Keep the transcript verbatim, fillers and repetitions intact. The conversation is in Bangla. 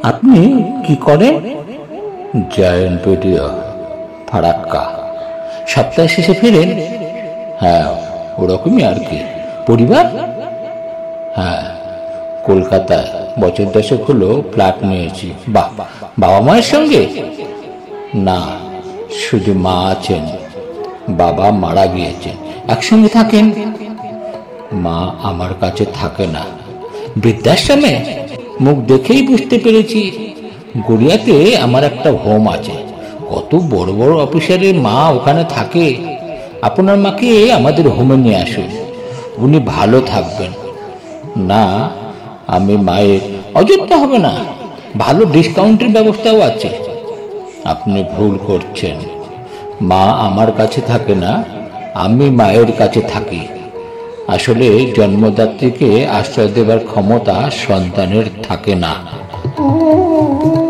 আপনি কি করেন? জয়নপুরিয়া ফারাক্কা। সপ্তাহ শেষে ফেরেন? হ্যাঁ, ওরকমই আর কি। পরিবার? হ্যাঁ, কলকাতায় বছর দশেক হলো ফ্ল্যাট নিয়েছি। বাহ, বাবা মায়ের সঙ্গে? না, শুধু মা আছেন, বাবা মারা গিয়েছেন। একসঙ্গে থাকেন? মা আমার কাছে থাকে না, বৃদ্ধাশ্রমে। মুখ দেখেই বুঝতে পেরেছি। গড়িয়াতে আমার একটা হোম আছে, কত বড় বড় অফিসারের মা ওখানে থাকে। আপনার মাকে আমাদের হোমে নিয়ে আসুন, উনি ভালো থাকবেন। না, আমি মায়ের অযোধ্যা হবে না, ভালো ডিসকাউন্টের ব্যবস্থাও আছে। আপনি ভুল করছেন, মা আমার কাছে থাকে না, আমি মায়ের কাছে থাকি। আসলে জন্মদাত্রীকে আশ্রয় দেবার ক্ষমতা সন্তানের থাকে না।